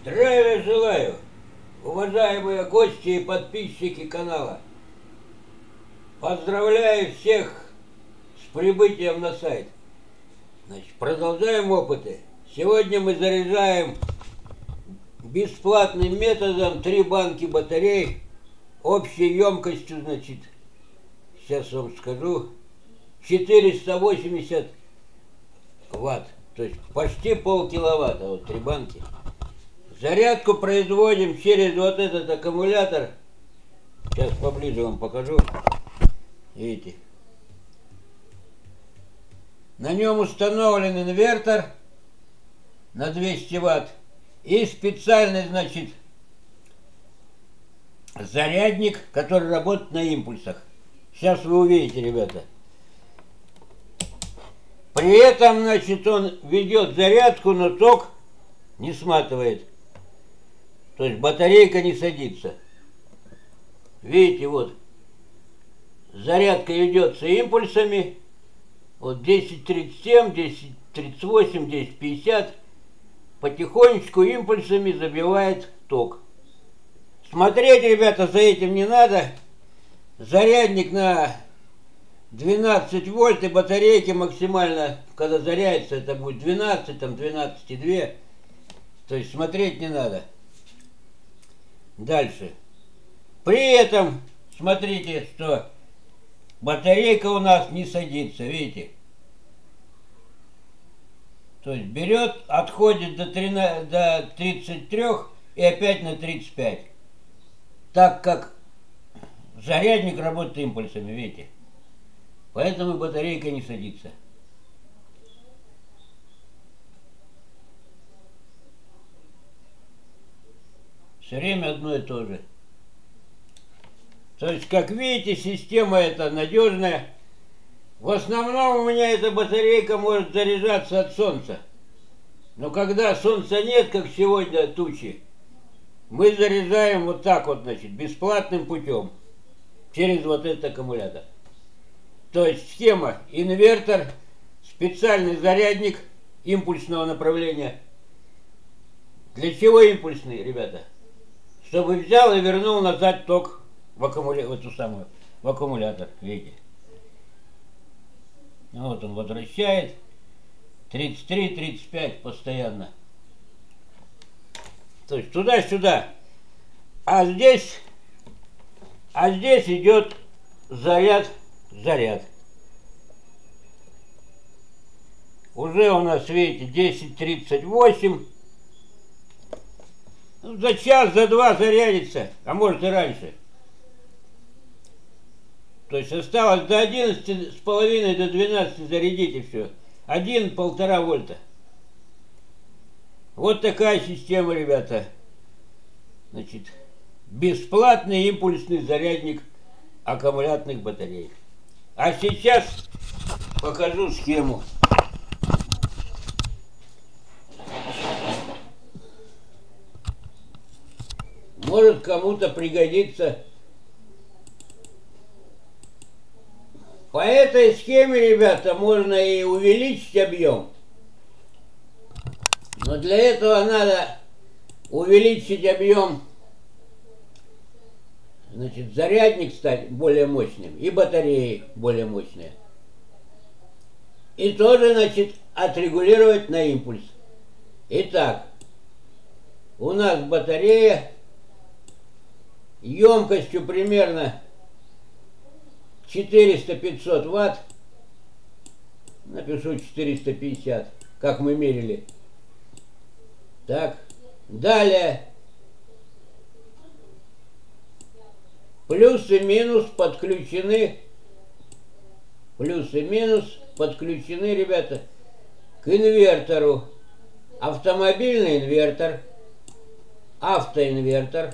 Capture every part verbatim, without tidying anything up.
Здравия желаю, уважаемые гости и подписчики канала. Поздравляю всех с прибытием на сайт. Значит, продолжаем опыты. Сегодня мы заряжаем бесплатным методом три банки батарей общей емкостью, значит, сейчас вам скажу, четыреста восемьдесят ватт, то есть почти полкиловатта, вот три банки. Зарядку производим через вот этот аккумулятор. Сейчас поближе вам покажу. Видите? На нем установлен инвертор на двести ватт и специальный, значит, зарядник, который работает на импульсах. Сейчас вы увидите, ребята. При этом, значит, он ведет зарядку, но ток не сматывает. То есть батарейка не садится. Видите, вот. Зарядка ведется импульсами. Вот десять тридцать семь, десять тридцать восемь, десять пятьдесят. Потихонечку импульсами забивает ток. Смотреть, ребята, за этим не надо. Зарядник на двенадцать вольт и батарейки максимально, когда зарядится, это будет двенадцать, там двенадцать и две. То есть смотреть не надо. Дальше. При этом смотрите, что батарейка у нас не садится, видите? То есть берет, отходит до, тринадцати, до тридцати трёх и опять на тридцать пять. Так как зарядник работает импульсами, видите? Поэтому батарейка не садится. Все время одно и то же. То есть, как видите, система эта надежная. В основном у меня эта батарейка может заряжаться от солнца. Но когда солнца нет, как сегодня тучи, мы заряжаем вот так вот, значит, бесплатным путем. Через вот этот аккумулятор. То есть схема: инвертор, специальный зарядник импульсного направления. Для чего импульсный, ребята? Чтобы взял и вернул назад ток в, аккумуля... в эту самую, в аккумулятор, видите? Вот он возвращает. тридцать три тридцать пять постоянно. То есть туда-сюда. А здесь, а здесь идет заряд, заряд. Уже у нас, видите, десять тридцать восемь. Ну, за час, за два зарядится, а может и раньше. То есть осталось до одиннадцати с половиной, до двенадцати зарядить и все. один-полтора вольта. Вот такая система, ребята. Значит, бесплатный импульсный зарядник аккумуляторных батарей. А сейчас покажу схему. Может, кому-то пригодится. По этой схеме, ребята, можно и увеличить объем. Но для этого надо увеличить объем, значит, зарядник стать более мощным и батареи более мощные. И тоже, значит, отрегулировать на импульс. Итак, у нас батарея емкостью примерно четыреста-пятьсот ватт. Напишу четыреста пятьдесят, как мы мерили. Так, далее плюс и минус подключены. Плюс и минус подключены, ребята, к инвертору. Автомобильный инвертор, автоинвертор.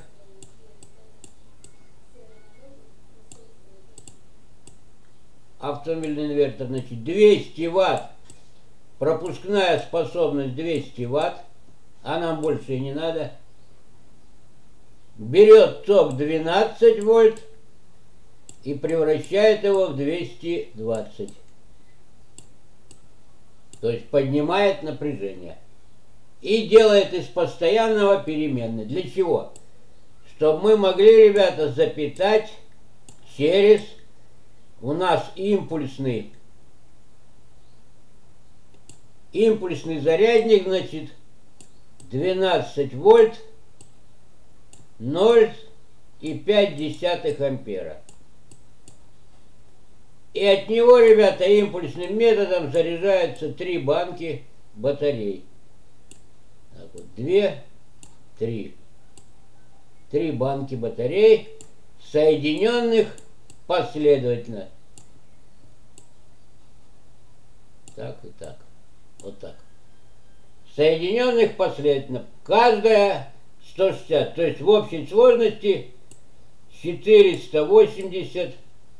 Автомобильный инвертор, значит, двести ватт, пропускная способность двести ватт, а нам больше и не надо. Берет ток двенадцать вольт и превращает его в двести двадцать. То есть поднимает напряжение. и делает из постоянного переменной. Для чего? Чтобы мы могли, ребята, запитать через у нас импульсный импульсный зарядник, значит, двенадцать вольт, ноль и пять десятых ампера. И от него, ребята, импульсным методом заряжаются три банки батарей. Так вот, две, три. Три банки батарей, соединенных последовательно. Так и так. Вот так. Соединенных последовательно. Каждая сто шестьдесят. То есть в общей сложности четыреста восемьдесят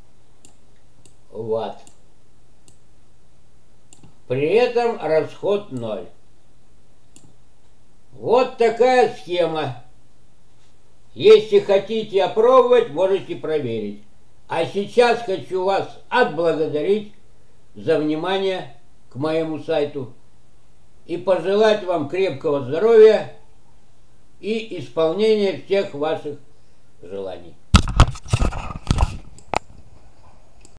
ватт. При этом расход ноль. Вот такая схема. Если хотите опробовать, можете проверить. А сейчас хочу вас отблагодарить за внимание к моему сайту и пожелать вам крепкого здоровья и исполнения всех ваших желаний.